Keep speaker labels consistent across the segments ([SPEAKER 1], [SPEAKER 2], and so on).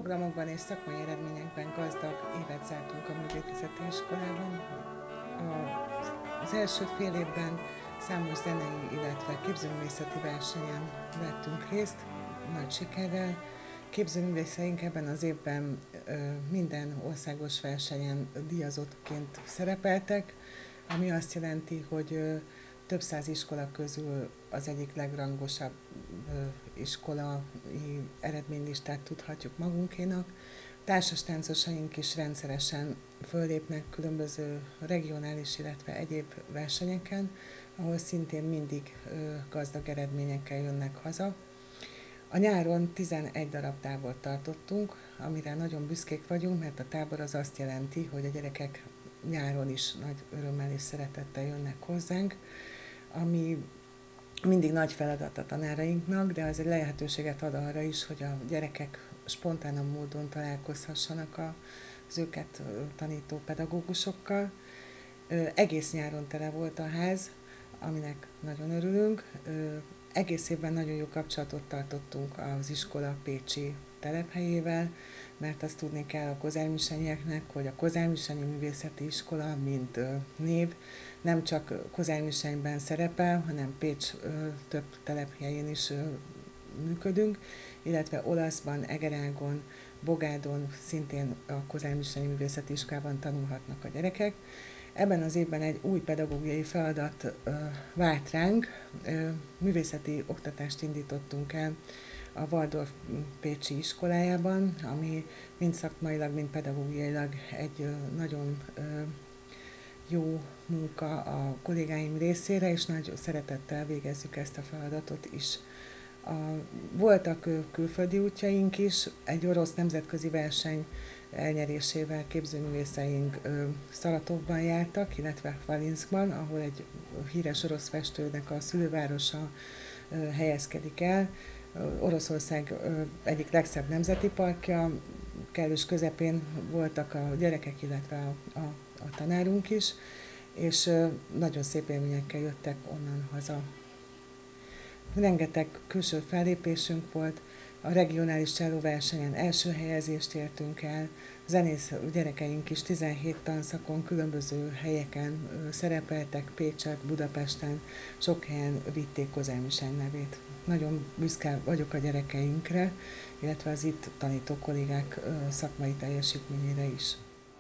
[SPEAKER 1] programokban és szakmai eredményekben gazdag évet zártunk a művészeti iskolában. Az első fél évben számos zenei, illetve képzőművészeti versenyen vettünk részt, nagy sikerrel. Képzőművészeink ebben az évben minden országos versenyen díjazottként szerepeltek, ami azt jelenti, hogy több száz iskola közül az egyik legrangosabb iskolai eredménylistát tudhatjuk magunkénak. Társastáncosaink is rendszeresen föllépnek különböző regionális, illetve egyéb versenyeken, ahol szintén mindig gazdag eredményekkel jönnek haza. A nyáron 11 darab tábort tartottunk, amire nagyon büszkék vagyunk, mert a tábor az azt jelenti, hogy a gyerekek nyáron is nagy örömmel és szeretettel jönnek hozzánk, ami mindig nagy feladat a tanárainknak, de az egy lehetőséget ad arra is, hogy a gyerekek spontán módon találkozhassanak az őket tanító pedagógusokkal. Egész nyáron tele volt a ház, aminek nagyon örülünk. Egész évben nagyon jó kapcsolatot tartottunk az iskola pécsi telephelyével, mert azt tudni kell a kozármisenyieknek, hogy a Kozármisenyi Művészeti Iskola, mint név, nem csak Kozármisenyben szerepel, hanem Pécs több telephelyén is működünk, illetve Olaszban, Egerágon, Bogádon szintén a Kozármisenyi Művészeti Iskolában tanulhatnak a gyerekek. Ebben az évben egy új pedagógiai feladat várt ránk, művészeti oktatást indítottunk el a Waldorf pécsi iskolájában, ami mind szakmailag, mind pedagógiailag egy nagyon jó munka a kollégáim részére, és nagy szeretettel végezzük ezt a feladatot is. Voltak külföldi útjaink is, egy orosz nemzetközi verseny elnyerésével képzőművészeink Szaratovban jártak, illetve Valinszkban, ahol egy híres orosz festőnek a szülővárosa helyezkedik el. Oroszország egyik legszebb nemzeti parkja, kellős közepén voltak a gyerekek, illetve a tanárunk is, és nagyon szép élményekkel jöttek onnan haza. Rengeteg külső fellépésünk volt, a regionális csellóversenyen első helyezést értünk el, zenész gyerekeink is 17 tanszakon, különböző helyeken szerepeltek, Pécset, Budapesten, sok helyen vitték Kozármiseny nevét. Nagyon büszke vagyok a gyerekeinkre, illetve az itt tanító kollégák szakmai teljesítményére is.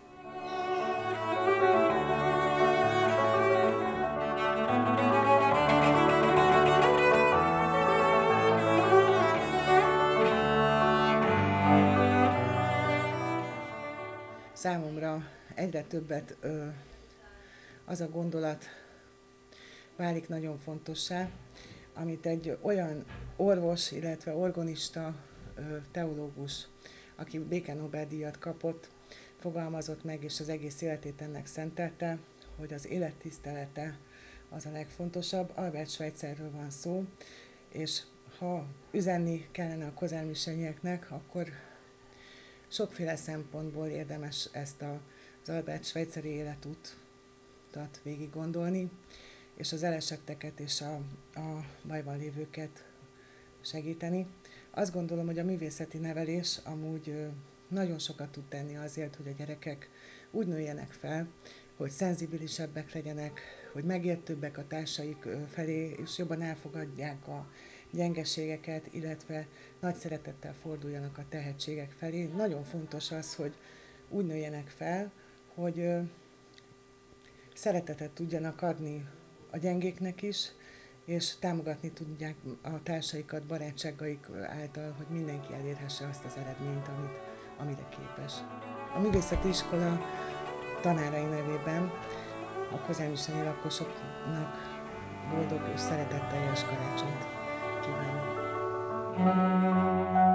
[SPEAKER 1] Számomra egyre többet az a gondolat válik nagyon fontossá, amit egy olyan orvos, illetve organista teológus, aki béke Nobel-díjat kapott, fogalmazott meg, és az egész életét ennek szentelte, hogy az élet tisztelete az a legfontosabb. Albert Schweitzerről van szó, és ha üzenni kellene a kozármisenyieknek, akkor sokféle szempontból érdemes ezt az Albert Schweitzeri életutat végig gondolni, és az elesetteket és a bajban lévőket segíteni. Azt gondolom, hogy a művészeti nevelés amúgy nagyon sokat tud tenni azért, hogy a gyerekek úgy nőjenek fel, hogy szenzibilisebbek legyenek, hogy megértőbbek a társaik felé, és jobban elfogadják a gyengeségeket, illetve nagy szeretettel forduljanak a tehetségek felé. Nagyon fontos az, hogy úgy nőjenek fel, hogy szeretetet tudjanak adni a gyengéknek is, és támogatni tudják a társaikat barátságaik által, hogy mindenki elérhesse azt az eredményt, amire képes. A művészeti iskola tanárai nevében a kozármisenyi lakosoknak boldog és szeretetteljes karácsonyt kívánok.